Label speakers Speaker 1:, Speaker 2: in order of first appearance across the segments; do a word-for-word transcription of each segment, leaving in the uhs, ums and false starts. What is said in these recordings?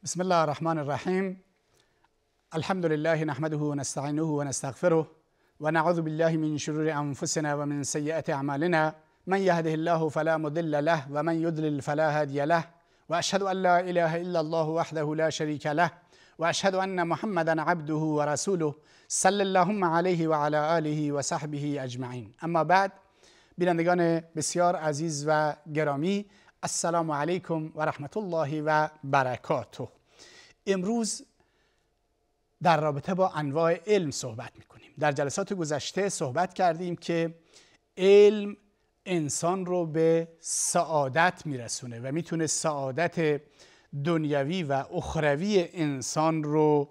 Speaker 1: بسم الله الرحمن الرحیم. الحمد لله نحمده و نستعینه و نستغفره و نعوذ بالله من شرور انفسنا و من سیئات اعمالنا. من یهده الله فلا مضل له و من یضلل فلا هادی له و اشهد ان لا اله الا الله وحده لا شریک له و اشهد ان محمدا عبده و رسوله صلی اللهم علیه و علی آله و صحبه اجمعین. اما بعد، بینندگان بسیار عزیز و گرامی، السلام علیکم و رحمت الله و برکاته. امروز در رابطه با انواع علم صحبت میکنیم. در جلسات گذشته صحبت کردیم که علم انسان رو به سعادت میرسونه و میتونه سعادت دنیوی و اخروی انسان رو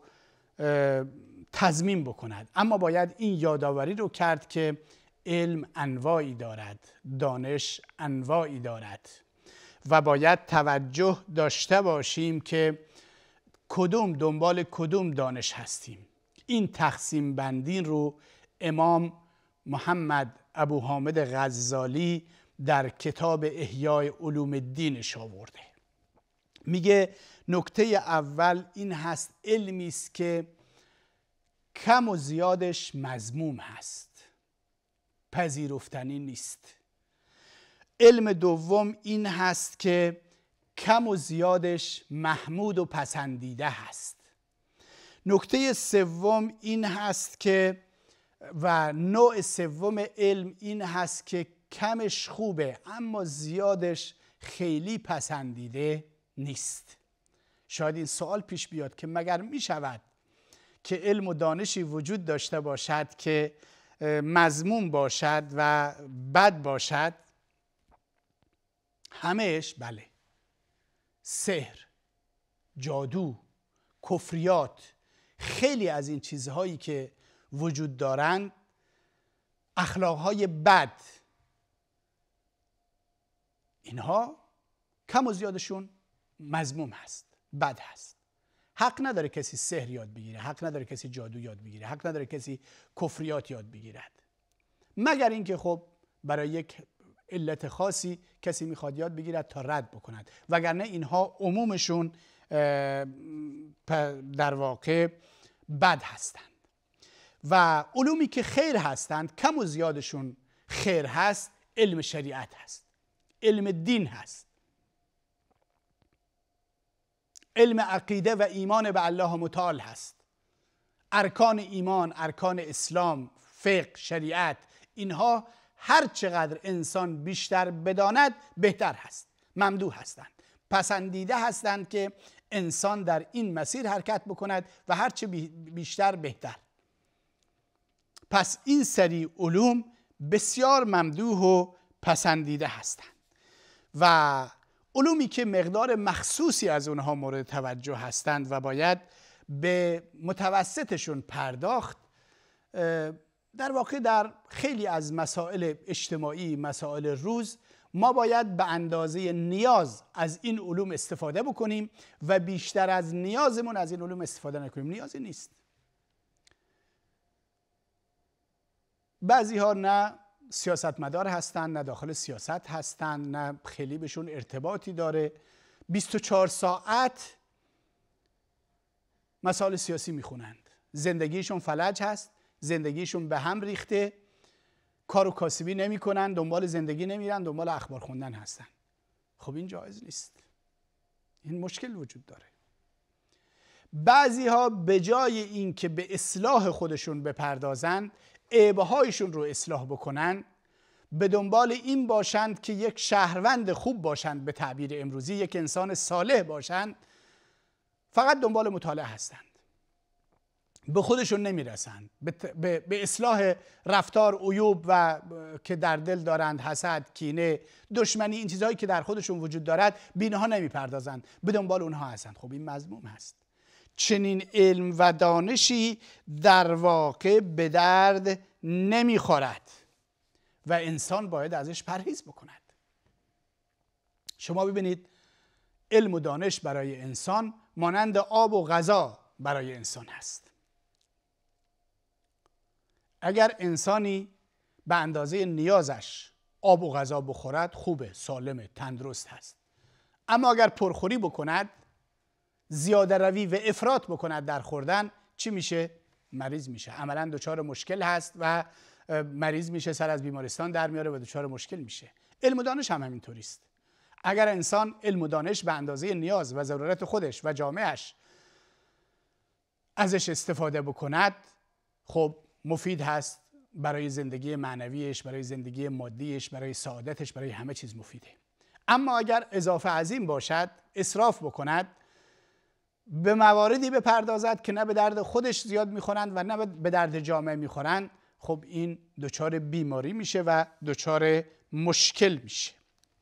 Speaker 1: تضمین بکند. اما باید این یادآوری رو کرد که علم انواعی دارد، دانش انواعی دارد و باید توجه داشته باشیم که کدوم دنبال کدوم دانش هستیم. این تقسیم بندی رو امام محمد ابو حامد غزالی در کتاب احیای علوم الدینش آورده. میگه نکته اول این هست: علمی است که کم و زیادش مذموم هست، پذیرفتنی نیست. علم دوم این هست که کم و زیادش محمود و پسندیده هست. نکته سوم این هست که و نوع سوم علم این هست که کمش خوبه اما زیادش خیلی پسندیده نیست. شاید این سوال پیش بیاد که مگر می شود که علم و دانشی وجود داشته باشد که مذموم باشد و بد باشد؟ همهش بله. سحر، جادو، کفریات، خیلی از این چیزهایی که وجود دارند، اخلاقهای بد، اینها کم و زیادشون مذموم هست، بد هست. حق نداره کسی سحر یاد بگیره، حق نداره کسی جادو یاد بگیره، حق نداره کسی کفریات یاد بگیرد، مگر اینکه خب برای یک علت خاصی کسی میخواد یاد بگیرد تا رد بکند، وگرنه اینها عمومشون در واقع بد هستند. و علومی که خیر هستند، کم و زیادشون خیر هست، علم شریعت هست، علم دین هست، علم عقیده و ایمان به الله متعال هست، ارکان ایمان، ارکان اسلام، فقه، شریعت، اینها هر چقدر انسان بیشتر بداند بهتر هست، ممدوح هستند، پسندیده هستند که انسان در این مسیر حرکت بکند و هرچه بیشتر بهتر. پس این سری علوم بسیار ممدوح و پسندیده هستند و علومی که مقدار مخصوصی از اونها مورد توجه هستند و باید به متوسطشون پرداخت. در واقع در خیلی از مسائل اجتماعی، مسائل روز، ما باید به اندازه نیاز از این علوم استفاده بکنیم و بیشتر از نیازمون از این علوم استفاده نکنیم. نیازی نیست. بعضی ها نه سیاستمدار هستن، نه داخل سیاست هستن، نه خیلی بهشون ارتباطی داره، بیست و چهار ساعت مسائل سیاسی میخونند، زندگیشون فلج هست، زندگیشون به هم ریخته، کار و کاسبی نمی کنن، دنبال زندگی نمیرن، دنبال اخبار خوندن هستن. خب این جایز نیست، این مشکل وجود داره. بعضی ها به جای این که به اصلاح خودشون بپردازن، عیبهایشون رو اصلاح بکنن، به دنبال این باشند که یک شهروند خوب باشند، به تعبیر امروزی یک انسان صالح باشند، فقط دنبال مطالعه هستند، به خودشون نمیرسند، به, به, به اصلاح رفتار، عیوب و که در دل دارند، حسد، کینه، دشمنی، این چیزهایی که در خودشون وجود دارد، به اینها نمیپردازند، به دنبال اونها هستند. خب این مذموم هست. چنین علم و دانشی در واقع به درد نمیخورد و انسان باید ازش پرهیز بکند. شما ببینید علم و دانش برای انسان مانند آب و غذا برای انسان هست. اگر انسانی به اندازه نیازش آب و غذا بخورد، خوبه، سالمه، تندرست هست. اما اگر پرخوری بکند، زیاده روی و افراط بکند در خوردن، چی میشه؟ مریض میشه، عملا دچار مشکل هست و مریض میشه، سر از بیمارستان در میاره و دچار مشکل میشه. علم و دانش هم همینطوری است. اگر انسان علم و دانش به اندازه نیاز و ضرورت خودش و جامعهش ازش استفاده بکند، خب مفید هست برای زندگی معنویش، برای زندگی مادیش، برای سعادتش، برای همه چیز مفیده. اما اگر اضافه عظیم باشد، اسراف بکند، به مواردی بپردازد که نه به درد خودش زیاد میخورند و نه به درد جامعه میخورند، خب این دچار بیماری میشه و دچار مشکل میشه.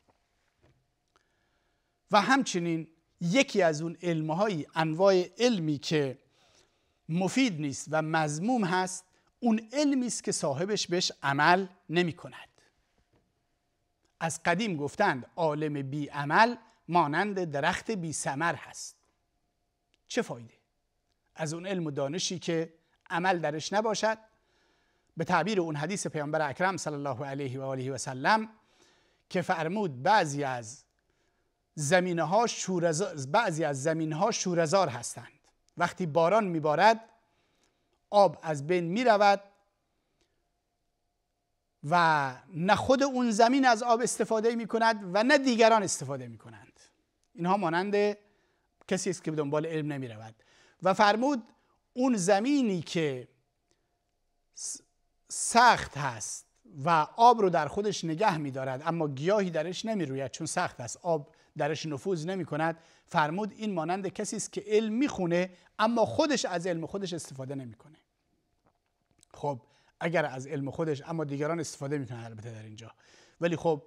Speaker 1: و همچنین یکی از اون علمهای انواع علمی که مفید نیست و مذموم هست، اون علمی است که صاحبش بهش عمل نمی کند. از قدیم گفتند عالم بی عمل مانند درخت بی ثمر هست. چه فایده از اون علم و دانشی که عمل درش نباشد؟ به تعبیر اون حدیث پیامبر اکرم صلی الله علیه و آله و سلم که فرمود بعضی از زمینها شورزار بعضی از زمینها شورزار هستند، وقتی باران میبارد آب از بین میرود و نه خود اون زمین از آب استفاده میکند و نه دیگران استفاده میکنند. اینها مانند کسی است که به دنبال علم نمیرود. و فرمود اون زمینی که سخت هست و آب رو در خودش نگه میدارد اما گیاهی درش نمیروید چون سخت است، آب درش نفوذ نمی کند، فرمود این مانند کسی است که علم میخونه اما خودش از علم خودش استفاده نمیکنه. خب اگر از علم خودش اما دیگران استفاده میکنن البته در اینجا، ولی خب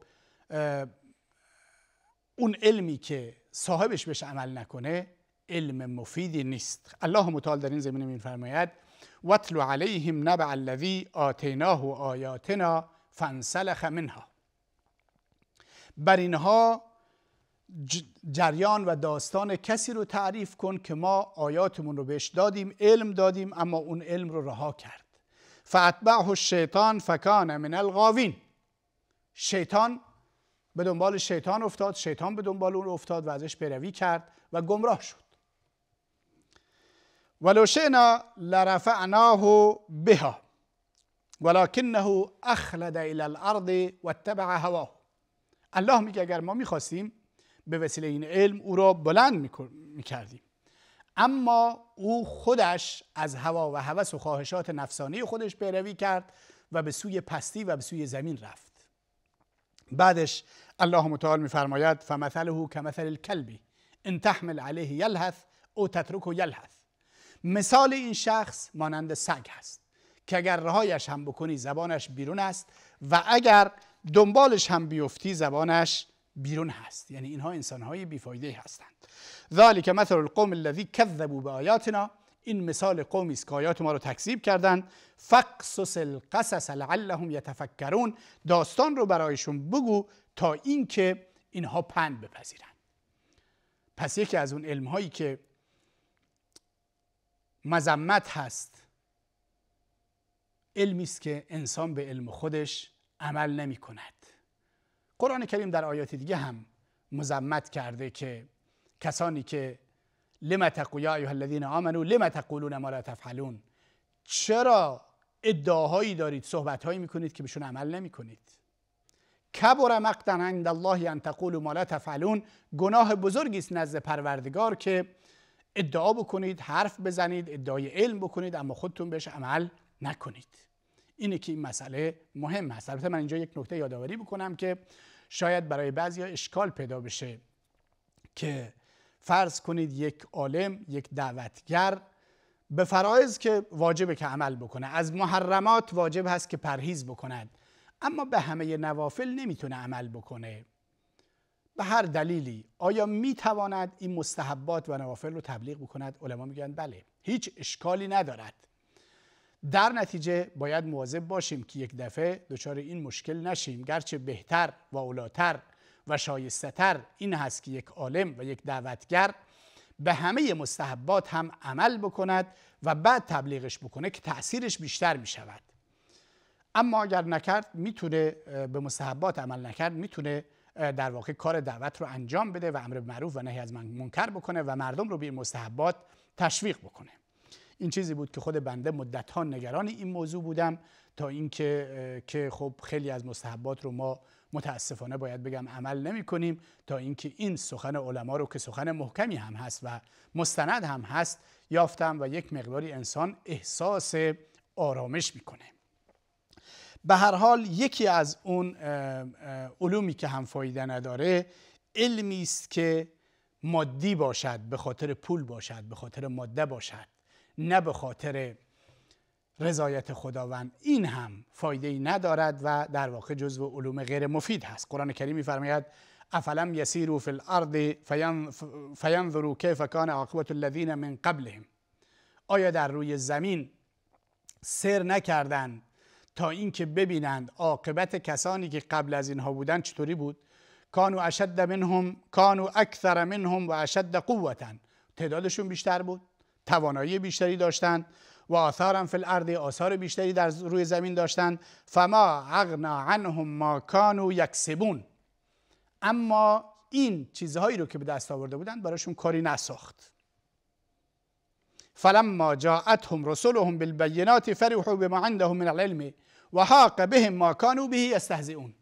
Speaker 1: اون علمی که صاحبش بهش عمل نکنه علم مفیدی نیست. الله متعال در این زمینه میفرماید واتل علیهم نبع الذی آتیناه آیاتنا فانسلخ منها. بر اینها جریان و داستان کسی رو تعریف کن که ما آیاتمون رو بهش دادیم، علم دادیم اما اون علم رو رها کرد. فاتبعه الشیطان فکان من الغاوین. شیطان به دنبال شیطان افتاد، شیطان به دنبال اون افتاد و ازش پیروی کرد و گمراه شد. ولو شئنا لرفعناه بها ولکنه اخلد الى الارض واتبع هواه. الله میگه اگر ما میخواستیم به وسیله این علم او را بلند میکردیم، اما او خودش از هوا و هوس و خواهشات نفسانی خودش پیروی کرد و به سوی پستی و به سوی زمین رفت. بعدش الله متعال میفرماید فمثله کمثل الکلب ان تحمل علیه یلهث او تترکه یلهث. مثال این شخص مانند سگ هست که اگر رهایش هم بکنی زبانش بیرون است و اگر دنبالش هم بیفتی زبانش بیرون هست. یعنی اینها انسانهای بیفایده هستند. ذالک مثل القوم الذی کذبوا بآیاتنا. این مثال قومی است که آیات ما رو تکذیب کردند. فقصص القصص لعلهم یتفکرون. داستان رو برایشون بگو تا اینکه اینها پند بپذیرند. پس یکی از اون علم هایی که مذمت هست علمی است که انسان به علم خودش عمل نمی کند. قرآن کریم در آیات دیگه هم مذمت کرده که کسانی که لم تقولون یا ایها الذین آمنوا لم تقولون ما لا تفعلون، چرا ادعاهایی دارید، صحبتهایی میکنید که بهشون عمل نمیکنید. کبر مقتا عند الله ان تقولوا ما لا تفعلون. گناه بزرگی است نزد پروردگار که ادعا بکنید، حرف بزنید، ادعای علم بکنید اما خودتون بهش عمل نکنید. اینه که این مسئله مهم هست. البته من اینجا یک نکته یادآوری بکنم که شاید برای بعضیا اشکال پیدا بشه که فرض کنید یک عالم، یک دعوتگر به فرایض که واجبه که عمل بکنه، از محرمات واجب هست که پرهیز بکند، اما به همه نوافل نمیتونه عمل بکنه به هر دلیلی. آیا میتواند این مستحبات و نوافل رو تبلیغ بکند؟ علما میگن بله، هیچ اشکالی ندارد. در نتیجه باید مواظب باشیم که یک دفعه دچار این مشکل نشیم. گرچه بهتر و اولاتر و شایسته تر این هست که یک عالم و یک دعوتگر به همه مستحبات هم عمل بکند و بعد تبلیغش بکنه که تأثیرش بیشتر می شود. اما اگر نکرد، میتونه به مستحبات عمل نکرد، میتونه در واقع کار دعوت رو انجام بده و امر معروف و نهی از منکر بکنه و مردم رو به مستحبات تشویق بکنه. این چیزی بود که خود بنده مدت‌ها نگران این موضوع بودم، تا اینکه که خب خیلی از مستحبات رو ما متاسفانه باید بگم عمل نمی کنیم، تا اینکه این سخن علما رو که سخن محکمی هم هست و مستند هم هست یافتم و یک مقداری انسان احساس آرامش میکنه. به هر حال یکی از اون علومی که هم فایده نداره علمی است که مادی باشد، به خاطر پول باشد، به خاطر ماده باشد، نه به خاطر رضایت خداوند. این هم فایده ای ندارد و در واقع جزو علوم غیر مفید هست. قرآن کریم می‌فرماید افلم یسیروا فی الارض فینظروا کیف کان عاقبة الذین من قبلهم. آیا در روی زمین سیر نکردند تا اینکه ببینند عاقبت کسانی که قبل از اینها بودند چطوری بود؟ کانوا اشد منهم کانوا اکثر منهم و اشد قوة. تعدادشون بیشتر بود، توانایی بیشتری داشتند، و آثارا فی الارض، آثار بیشتری در روی زمین داشتند. فما اغنا عنهم ما کانوا یکسبون. اما این چیزهایی رو که به دست آورده بودند براشون کاری نساخت. فلما جاءتهم رسلهم بالبینات فرحوا بما عندهم من العلم و حاق بهم ما کانوا به یستهزئون.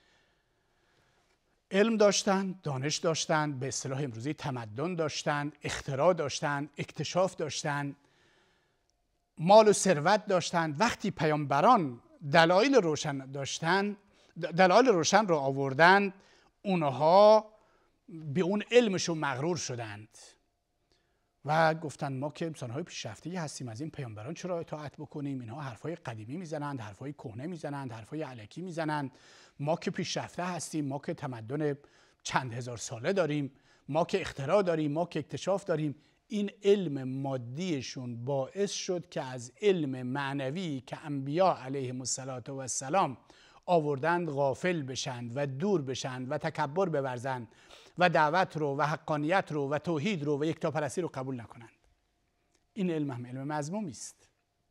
Speaker 1: علم داشتند، دانش داشتند، به اصطلاح امروزی تمدن داشتند، اختراع داشتند، اکتشاف داشتند، مال و ثروت داشتند. وقتی پیامبران دلایل روشن داشتند، دلایل روشن رو آوردند، اونها به اون علمشون مغرور شدند و گفتند ما که انسان‌های پیشرفته‌ای هستیم، از این پیامبران چرا اطاعت بکنیم؟ اینها حرفای قدیمی میزنند، حرفای کهنه میزنند، حرفای علکی میزنند. ما که پیشرفته هستیم، ما که تمدن چند هزار ساله داریم، ما که اختراع داریم، ما که اکتشاف داریم. این علم مادیشون باعث شد که از علم معنوی که انبیا علیهم السلام آوردند غافل بشند و دور بشند و تکبر بورزند و دعوت رو و حقانیت رو و توحید رو و یکتاپرستی رو قبول نکنند. این علم هم علم مذمومی است.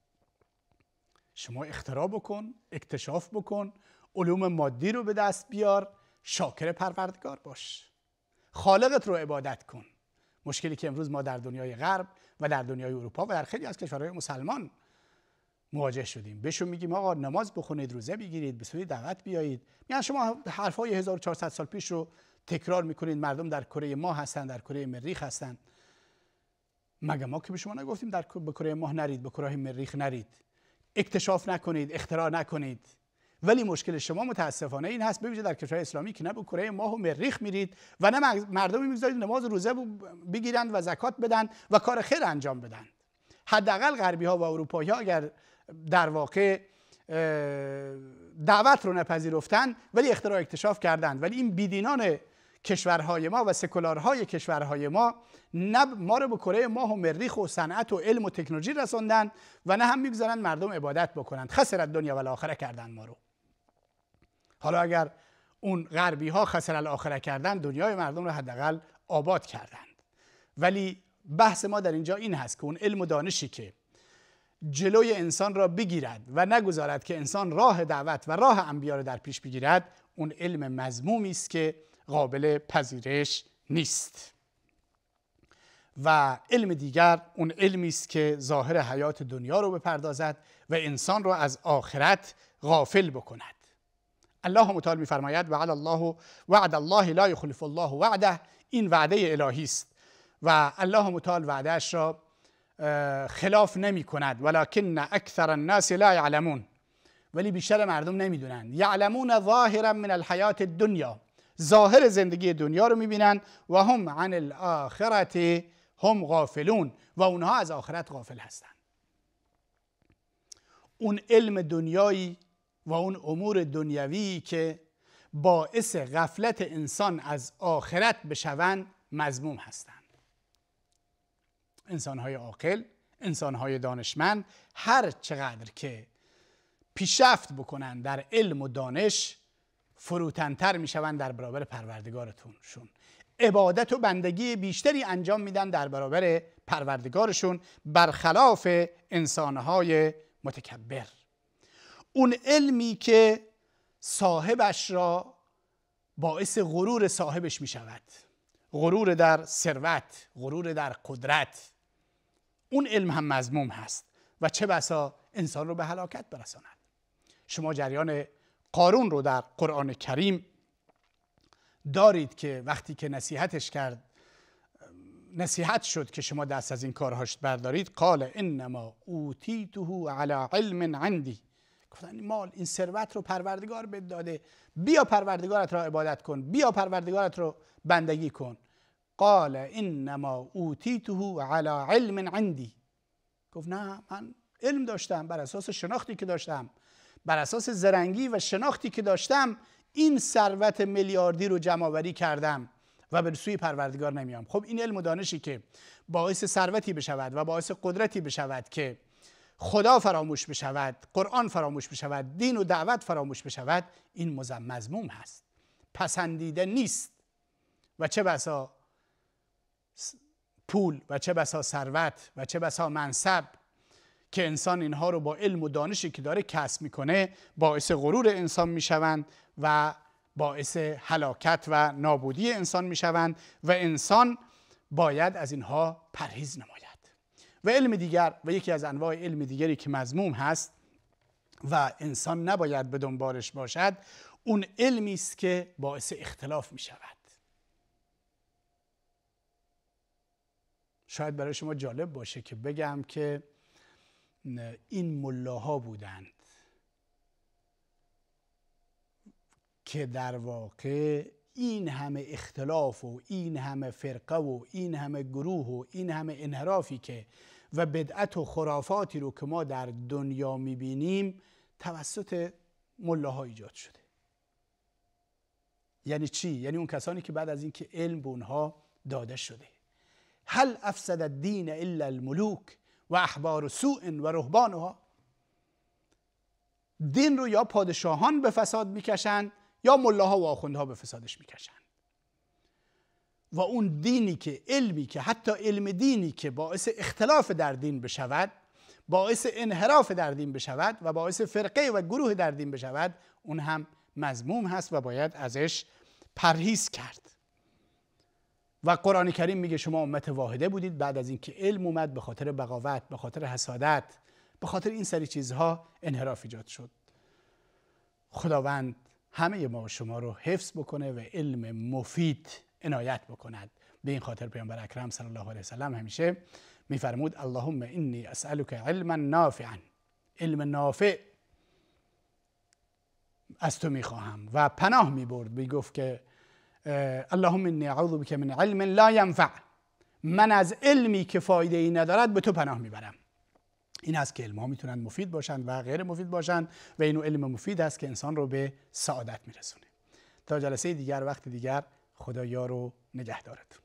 Speaker 1: شما اختراع بکن، اکتشاف بکن، علوم مادی رو به دست بیار، شاکر پروردگار باش، خالقت رو عبادت کن. مشکلی که امروز ما در دنیای غرب و در دنیای اروپا و در خیلی از کشورهای مسلمان مواجه شدیم، بهشون میگیم آقا نماز بخونید، روزه بگیرید، به سوی دعوت بیایید. میگن شما حرفای هزار و چهارصد سال پیش رو تکرار میکنید، مردم در کره ماه هستن، در کره مریخ هستن. مگه ما که به شما نگفتیم در به کره ماه نرید، به کره مریخ نرید، اکتشاف نکنید، اختراع نکنید؟ ولی مشکل شما متاسفانه این هست، ببینید در کشورهای اسلامی که نه به کره ماه و مریخ میرید و نه مردمی میگذارید نماز و روزه بگیرند و زکات بدن و کار خیر انجام بدن. حداقل غربی ها و اروپایی ها اگر در واقع دعوت رو نپذیرفتن ولی اختراع اکتشاف کردند، ولی این بیدینان کشورهای ما و سکولارهای کشورهای ما نه ما رو به کره ماه و مریخ و صنعت و علم و تکنولوژی رسوندن و نه هم میگذارن مردم عبادت بکنند. خسرت دنیا و الاخره کردن ما رو. حالا اگر اون غربی ها خسر الاخره کردن، دنیای مردم رو حداقل آباد کردند. ولی بحث ما در اینجا این هست که اون علم و دانشی که جلوی انسان را بگیرد و نگذارد که انسان راه دعوت و راه انبیا را در پیش بگیرد، اون علم مذمومی است که قابل پذیرش نیست. و علم دیگر اون علمی است که ظاهر حیات دنیا رو بپردازد و انسان رو از آخرت غافل بکند. الله متعال می‌فرماید وعد الله وعد الله لا یخلف الله وعده. این وعده الهی است و الله متعال وعده‌اش را خلاف نمی کند. ولکن اکثر الناس لا یعلمون. ولی بیشتر مردم نمیدونند. یعلمون ظاهرا من الحیات الدنیا. ظاهر زندگی دنیا رو میبینند و هم عن الاخرت هم غافلون. و اونها از آخرت غافل هستند. اون علم دنیایی و اون امور دنیوی که باعث غفلت انسان از آخرت بشوند مذموم هستند. انسان‌های عاقل، انسان‌های دانشمند هر چقدر که پیشرفت بکنن در علم و دانش فروتن‌تر میشوند در برابر پروردگارشون. عبادت و بندگی بیشتری انجام میدن در برابر پروردگارشون برخلاف انسان‌های متکبر. اون علمی که صاحبش را باعث غرور صاحبش می شود. غرور در ثروت، غرور در قدرت. اون علم هم مذموم هست و چه بسا انسان رو به هلاکت برساند. شما جریان قارون رو در قرآن کریم دارید که وقتی که نصیحتش کرد، نصیحت شد که شما دست از این کارهاش بردارید، قال انما اوتیته علی علم عندی، گفتن این مال، این ثروت رو پروردگار بهت داده، بیا پروردگارت را عبادت کن، بیا پروردگارت رو بندگی کن. قال انما اوتیته علی علم عندی، گفت نه، من علم داشتم، بر اساس شناختی که داشتم، بر اساس زرنگی و شناختی که داشتم این ثروت میلیاردی رو جمع آوری کردم و به سوی پروردگار نمیام. خب این علم و دانشی که باعث ثروتی بشود و باعث قدرتی بشود که خدا فراموش بشود، قرآن فراموش بشود، دین و دعوت فراموش بشود، این مذموم هست، پسندیده نیست. و چه بسا پول و چه بسا ثروت و چه بسا منصب که انسان اینها رو با علم و دانشی که داره کسب میکنه باعث غرور انسان میشوند و باعث هلاکت و نابودی انسان میشوند و انسان باید از اینها پرهیز نماید. و علم دیگر و یکی از انواع علم دیگری که مذموم هست و انسان نباید به دنبالش باشد، اون علمی است که باعث اختلاف میشود. شاید برای شما جالب باشه که بگم که این ملاها بودند که در واقع این همه اختلاف و این همه فرقه و این همه گروه و این همه انحرافی که و بدعت و خرافاتی رو که ما در دنیا میبینیم توسط ملاها ایجاد شده. یعنی چی؟ یعنی اون کسانی که بعد از اینکه علم به اونها داده شده. هل افسد الدین الا الملوک و احبار سوء و رهبانها، دین رو یا پادشاهان به فساد میکشند یا ملاها و آخوندها به فسادش میکشند. و اون دینی که علمی که حتی علم دینی که باعث اختلاف در دین بشود، باعث انحراف در دین بشود و باعث فرقه و گروه در دین بشود، اون هم مذموم هست و باید ازش پرهیز کرد. و قرآن کریم میگه شما امت واحده بودید، بعد از اینکه علم اومد به خاطر بغاوت، به خاطر حسادت، به خاطر این سری چیزها انحراف ایجاد شد. خداوند همه ما و شما رو حفظ بکنه و علم مفید عنایت بکند. به این خاطر پیامبر اکرم صلی الله علیه و سلم همیشه میفرمود اللهم انی اسألک علما نافعا، علم نافع از تو میخواهم. و پناه میبرد، میگفت که اللهم انی اعوذ بک من علم لا ینفع، من از علمی که فایده ای ندارد به تو پناه میبرم. این است که علم ها میتونن مفید باشند و غیر مفید باشند و اینو علم مفید است که انسان رو به سعادت میرسونه. تا جلسه دیگر، وقت دیگر، خدا یار و نگهدارت.